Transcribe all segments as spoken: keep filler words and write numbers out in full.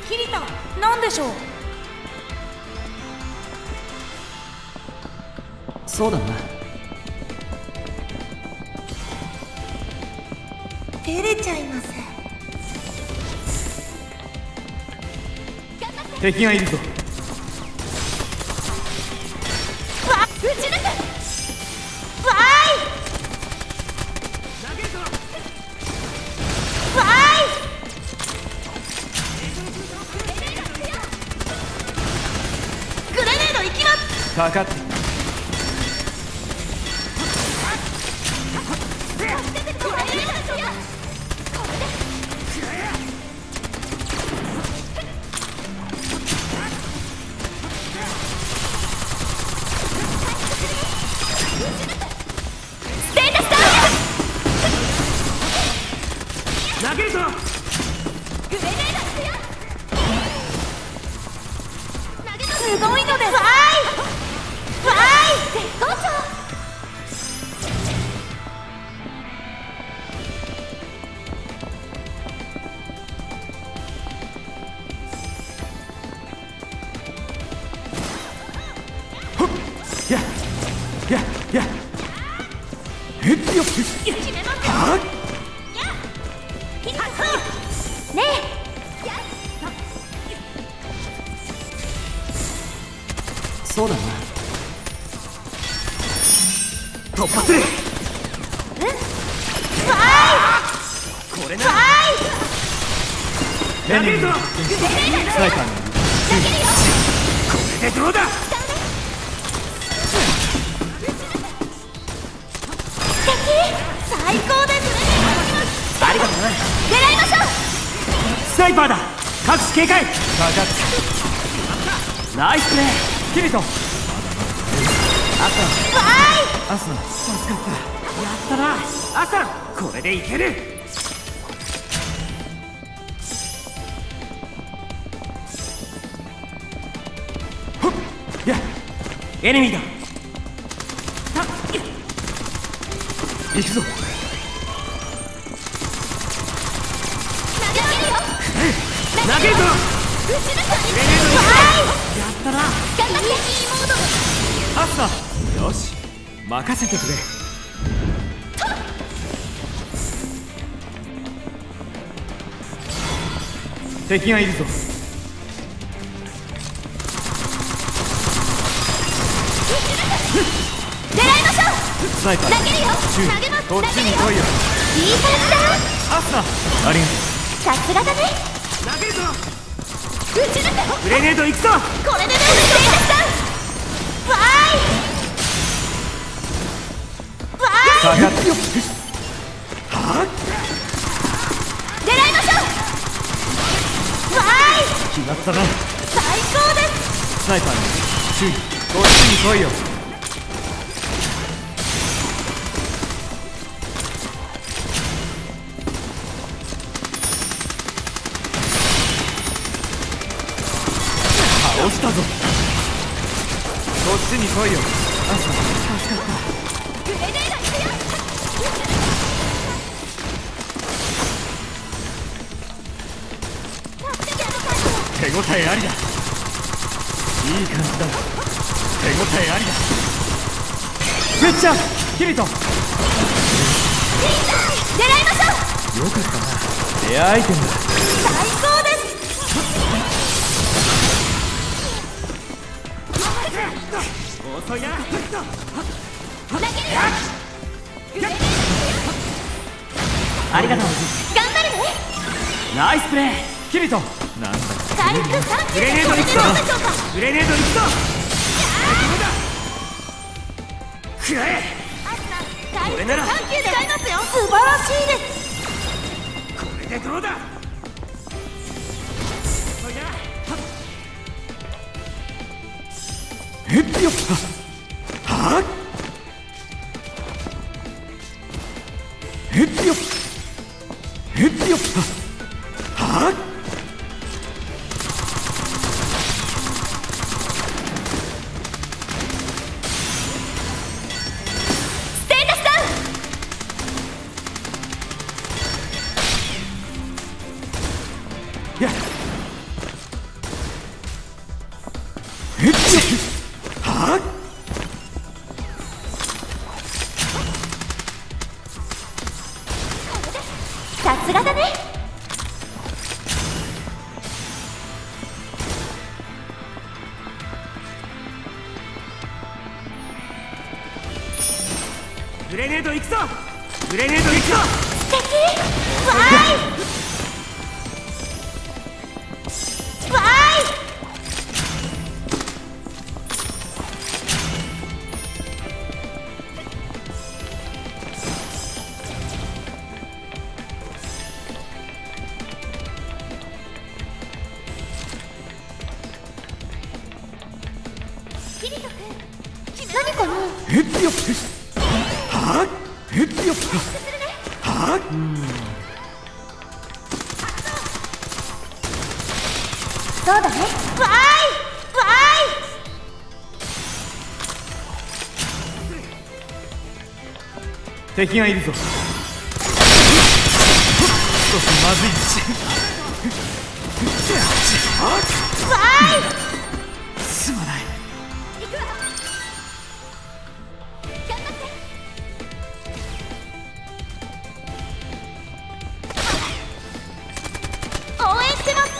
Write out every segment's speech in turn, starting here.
キリタ、なんでしょう。 そうだな。 照れちゃいます。 敵がいるぞ。 わっ、撃ち抜く。わーい。わーい。グレネード行きます。 かかって。投げるぞ。グレネードすごいのです。わーいわーい絶好調。 ほっやややえっよっ決めますよ。 はっねえ、 そうだな。突破する。 うん、わーいこれな。 わーい投げるぞ。スナイパーのこれでどうだ。 素敵、最高です。 ありがとうな。 狙いましょう。 スナイパーだ。各地警戒。かかってナイスプレー。キリトアスナ。 わアスナ助かった。やったなアスナ。これでいける。ほっやエネミーだ。たっ行くぞ。投げるぞ。 ーい、撃ち抜く。 グレネードにやったな。 頑張って。いいモード。 アスナよし任せてくれ。敵がいるぞ。 狙いましょう。 スナイパー投げるよ。 シュー投げます。 こっちに来いよ。 いい感じだ。 アスナありがとさすがだね。 う。投げるぞ。 撃ち抜く。 グレネード行くぞ。 これでね、ステータスダウン。わーいわかーいかってよ。はっ狙いましょう。わーい決まったな。 最高です。 スナイパーのシューこっちに来いよ。倒したぞ。こっちに来いよ。アスナ助かった。 グレネード行くよ。助けてあげたい。 手応えありだ。いい感じだ。手応えありだ。めっちゃキリト狙いましょう。 よかったな。レアアイテムだ。 最高です。 遅いな。 投げるよ。 ありがとう。 頑張るね。 ナイスプレー。キリトなんだ回復さん級でグレネード行くぞ。 どうでしょうか。 グレネード行くぞ。くらえ。 アスナ、回復これならさん級で使いますよ。素晴らしいです。 これでどうだ。遅いな。えっよっはっえっよっえっよっはっステータスダウン。 やはっ。 さすがだね。 グレネード行くぞ。グレネード行くぞ。 素敵。わーいわーい。何かな。 えっよっはっ。えっよっはっ。 そうだね。わーいわーい。敵がいるぞ。少しまずいし。 わーい。 すまない。 行くわ。頑張って。応援してます。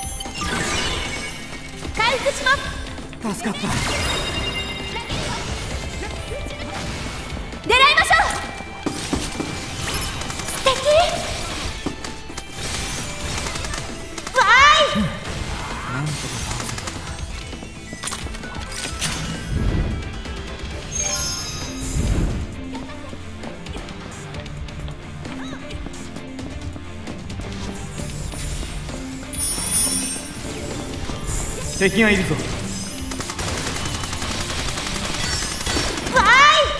回復します。 助かった。 狙いましょう。素敵。わーい。 なんとか倒せた。敵がいるぞ。 わーい。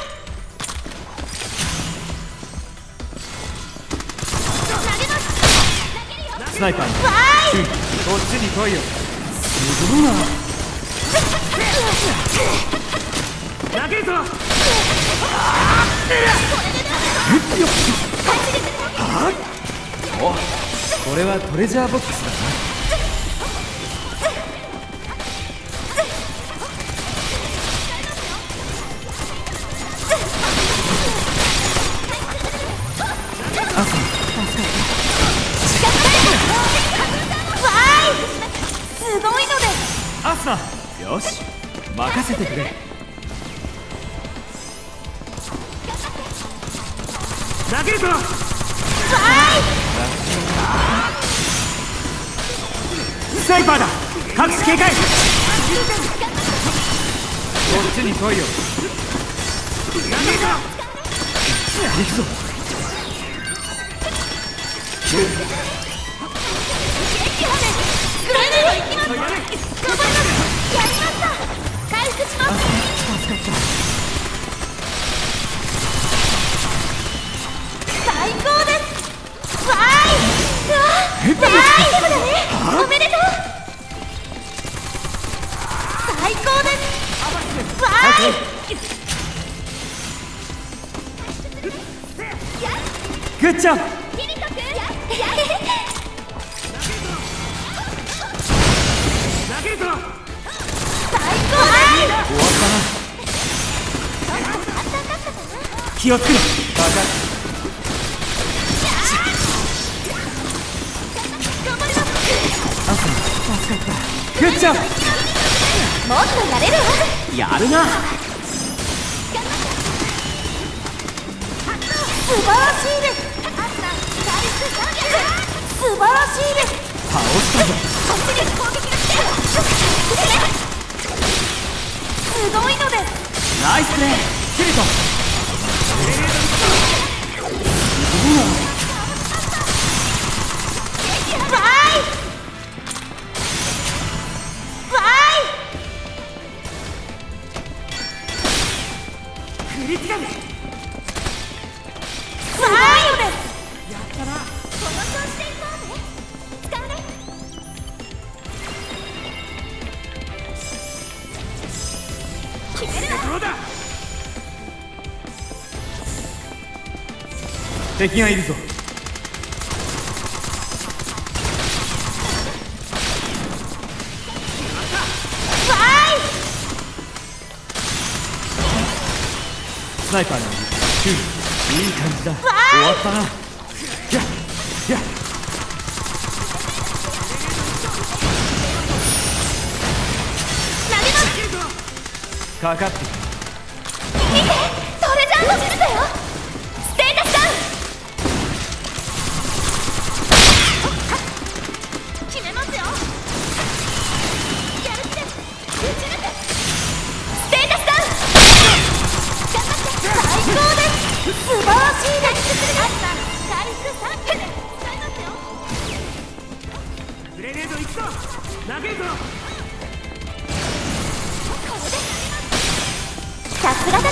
投げます。投げるよ。 スナイパーにわーい。 こっちに来いよ。すごいな。投げるぞ。お、これはトレジャーボックスだな。 すごいのです。 アスナ、よし、任せてくれ。投げるぞ。 わスナイパーだ。各種警戒。こっちに来いよ。投げるぞ。行くぞ。 グレネード行きます。頑張ります。やりました。回復します。 助かった。 最高です。わーい。うわーい。アイテムだね。おめでとう。最高です。わーい。 グッジョブ。 キリト君。 投げるぞ。 最高終わったな。気をつけろ。バカ。 頑張ります。 アスナ、助かった。グッジョブ。 もっとやれるわ。 やるな。 素晴らしいです。素晴らしいです。 倒したぞ。 こっちに攻撃が来てる。すごいのです。 ナイスプレー。キリト。 わーい。わーい。 クリティカル。 すごいのです。やったな。この調子でいこうね。使うね。決めるわ。 どうだ。敵がいるぞ。 わーい。 ナイパーに注意。いい感じだ。終わったな。やっやっかかってくる。 見て、トレジャーの術だよ。ステータスダウン。決めますよ。やる気で打ち抜く。ステータスダウン。頑張って。最高です。素晴らしいです。アスナ回復さんけんで使いますよ。 グレネード行くぞ。投げるぞ。 さすがだね。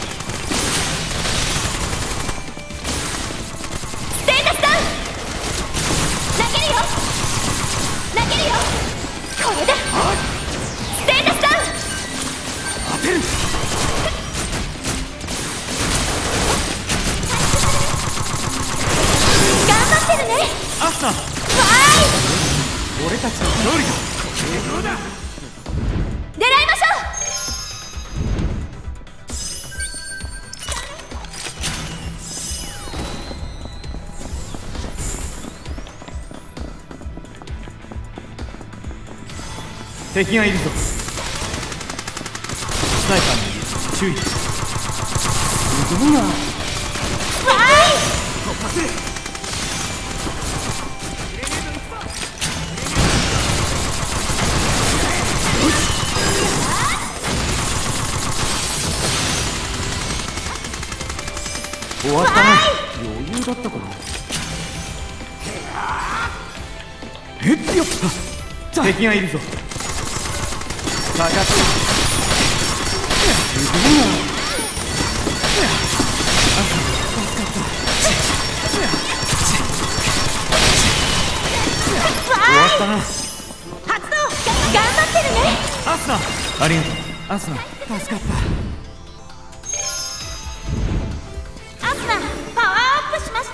ステータスダウン。投げるよ投げるよ。これでステータスダウン。 当てる。 頑張ってるね。 アスナ、 わーい。 俺たちの勝利だ。どうだ。 狙いましょう。 敵がいるぞ。スナイパーに注意。すごいな。 わーい。 突破する。終わったな。余裕だったかな。えっよっ。敵がいるぞ。かかって。すごいな。終わったな。 発動。頑張ってるね。 アスナ、ありがとう。アスナ、助かった。 アスナパワーアップしました。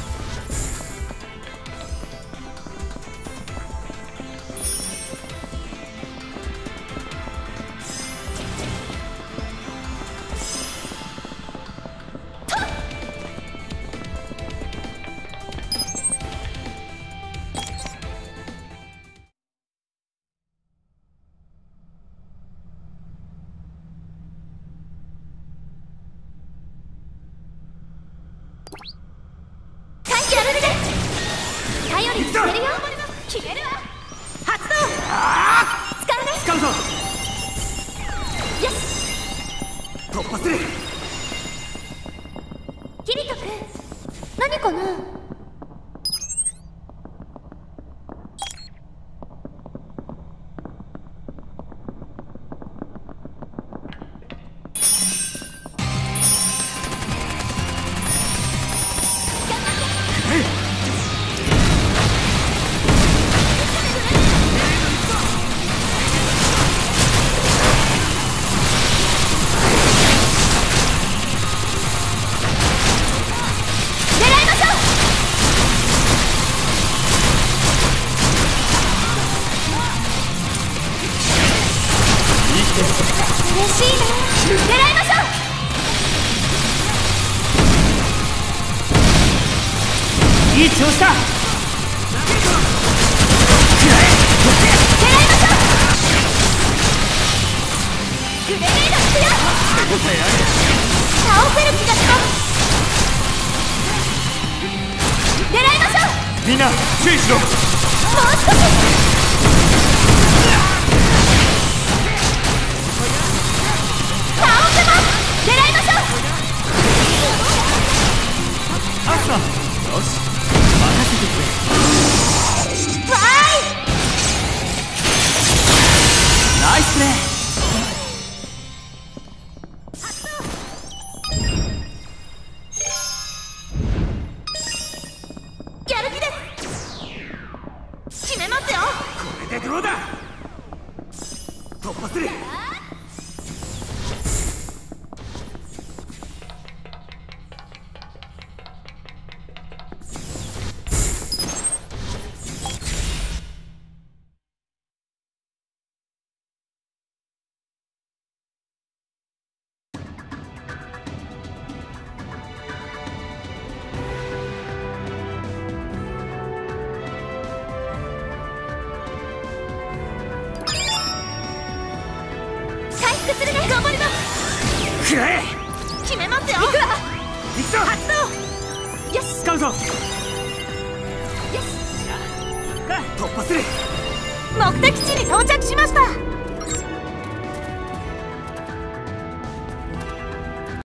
頼りにしてるよ。決めるわ。発動。使うね。 使うぞ。 よし。 突破する。 キリト君、何かな。嬉しいな。狙いましょう。いい調子だ。 狙いましょう。グレネードつくよ。 手応えある。 倒せる気がします。狙いましょう。 みんな注意しろ。 もう少し。倒せます。狙いましょう。 アスナ、よし、任せてくれ。 わーい。 ナイスプレー。 やる気です。決めますよ。 これでどうだ。突破する。 復するね。頑張ります。 くらえ。 決めますよ。行くわ。 行くぞ。 発動。よし。 使うぞ。 よし。 突破する。 目的地に到着しました。